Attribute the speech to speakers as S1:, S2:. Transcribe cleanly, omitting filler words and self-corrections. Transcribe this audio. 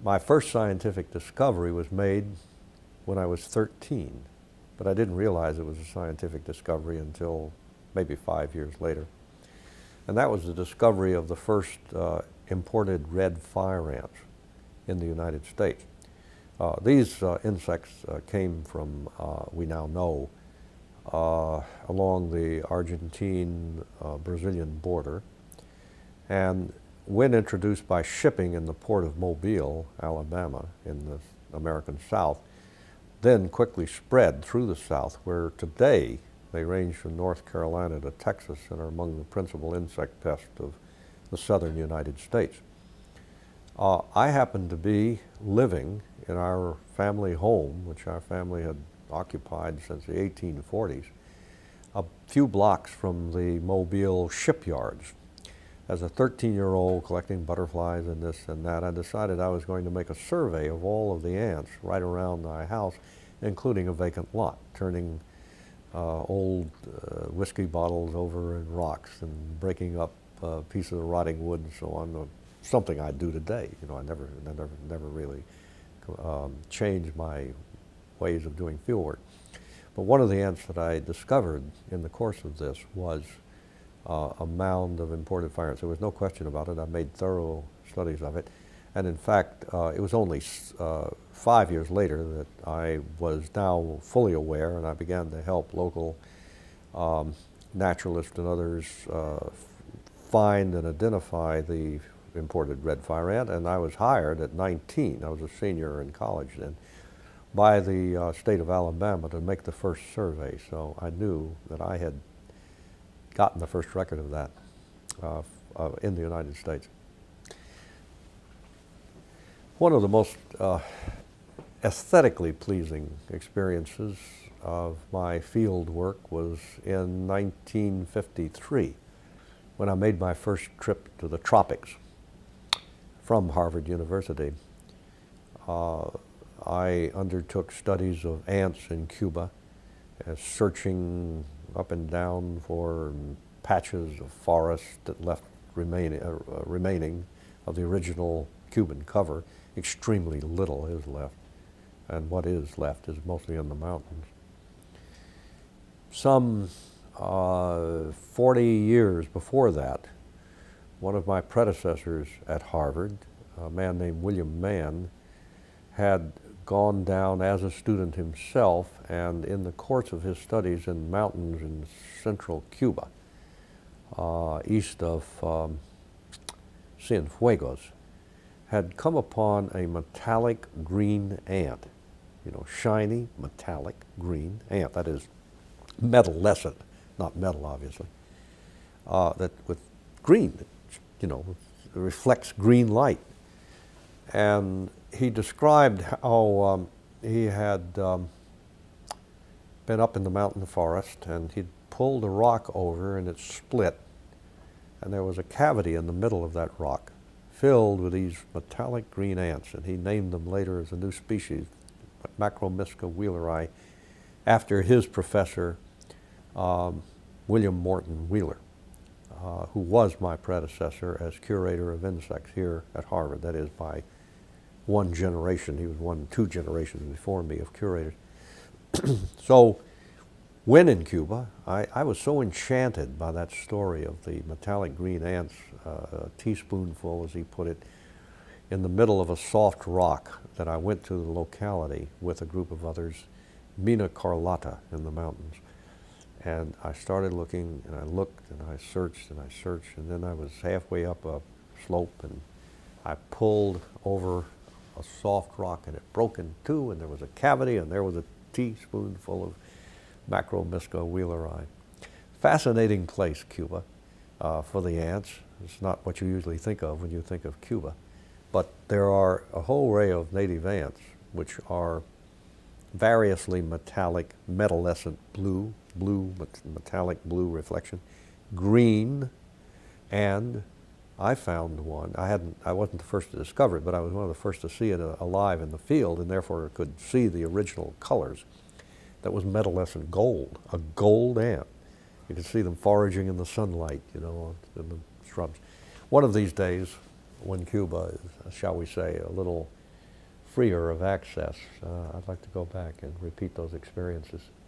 S1: My first scientific discovery was made when I was 13, but I didn't realize it was a scientific discovery until maybe 5 years later. And that was the discovery of the first imported red fire ants in the United States. These insects came from, we now know, along the Argentine-Brazilian border, and when introduced by shipping in the port of Mobile, Alabama, in the American South, then quickly spread through the South, where today they range from North Carolina to Texas and are among the principal insect pests of the southern United States. I happened to be living in our family home, which our family had occupied since the 1840s, a few blocks from the Mobile shipyards. As a 13-year-old collecting butterflies and this and that, I decided I was going to make a survey of all of the ants right around my house, including a vacant lot, turning old whiskey bottles over in rocks and breaking up pieces of rotting wood and so on. Something I do today. You know, I never really changed my ways of doing field work. But one of the ants that I discovered in the course of this was a mound of imported fire ants. There was no question about it. I made thorough studies of it. And in fact, it was only 5 years later that I was now fully aware, and I began to help local naturalists and others find and identify the imported red fire ant. And I was hired at 19, I was a senior in college then, by the state of Alabama to make the first survey. So I knew that I had gotten the first record of that in the United States. One of the most aesthetically pleasing experiences of my field work was in 1953, when I made my first trip to the tropics from Harvard University. I undertook studies of ants in Cuba, searching up and down for patches of forest that left remaining of the original Cuban cover. Extremely little is left, and what is left is mostly in the mountains. Some 40 years before that, one of my predecessors at Harvard, a man named William Mann, had gone down as a student himself, and in the course of his studies in mountains in central Cuba, east of Cienfuegos, had come upon a metallic green ant, you know, shiny metallic green ant, that is metalescent, not metal obviously, that with green, you know, reflects green light. And he described how he had been up in the mountain forest, and he'd pulled a rock over and it split, and there was a cavity in the middle of that rock filled with these metallic green ants, and he named them later as a new species, Macromysca wheeleri, after his professor, William Morton Wheeler, who was my predecessor as curator of insects here at Harvard. That is, by one generation. He was two generations before me of curators. So when in Cuba, I was so enchanted by that story of the metallic green ants, a teaspoonful, as he put it, in the middle of a soft rock, that I went to the locality with a group of others, Mina Carlotta in the mountains. And I started looking, and I looked, and I searched, and then I was halfway up a slope, and I pulled over a soft rock, and it broke in two, and there was a cavity, and there was a teaspoonful of Macromysca wheeleri. Fascinating place, Cuba, for the ants. It's not what you usually think of when you think of Cuba. But there are a whole array of native ants which are variously metallic, metalescent blue, metallic blue reflection, green, and I found one. I wasn't the first to discover it, but I was one of the first to see it alive in the field, and therefore could see the original colors. That was metalescent gold, a gold ant. You could see them foraging in the sunlight, you know, in the shrubs. One of these days, when Cuba is, shall we say, a little freer of access. I'd like to go back and repeat those experiences.